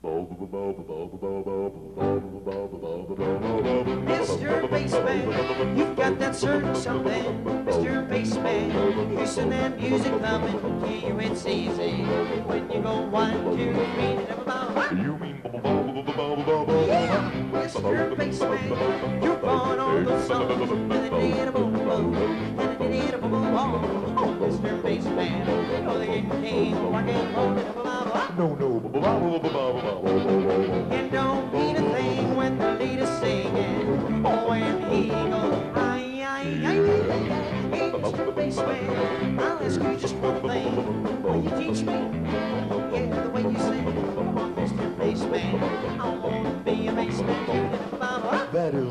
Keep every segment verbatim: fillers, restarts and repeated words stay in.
Mister Bassman, you've got that certain something. Mister Bassman, you send that music coming to you, it's easy. When you go one, two, three, and about You mean yeah, Mister Bassman, you're born on those songs. And it did a boom boom, and it did a boom boom. Oh, Mister Bassman, you're the king of rock and roll. no, no. It don't mean a thing when the leader's singing. Oh, and he goes, ay, ay, ay, ay, ay, ay. Hey, Mister Bassman, I'll ask you just one thing. Will you teach me? Yeah, the way you sing. Come on, Mister Bassman, I want to be a bassman. That is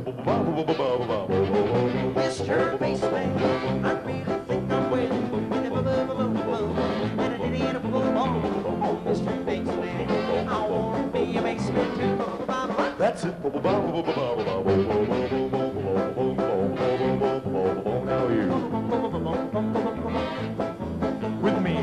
Mister Bassman, I really think I'm winning. Oh, Mister Bassman, I want to be a bassman too. That's it. Now you with me.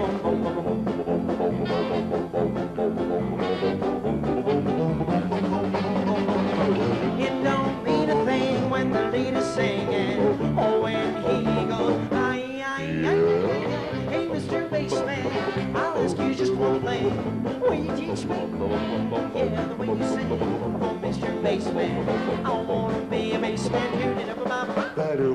It don't mean a thing when the leader's singing. Oh, when he goes, ay, ay, ay, ay, ay. Hey, Mister Bassman, I'll ask you just one thing. Will you teach me? Yeah, the way you sing. Oh, Mister Bassman, I want to be a bassman too. That is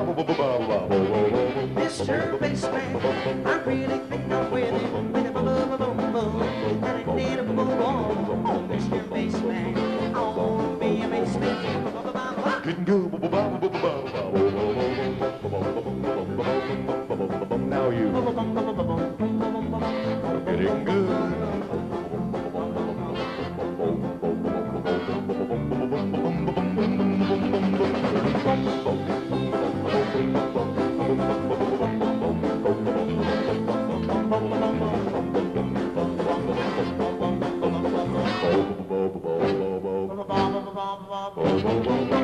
Mister Bassman, I really think I'm winning. With a boom, boom, boom, boom, and it did a boom, boom. Oh, Mister Bassman, I want to be a bassman too. getting good. Now you getting good. Bo bo bo bo bo bo bo bo bo bo bo bo bo bo bo bo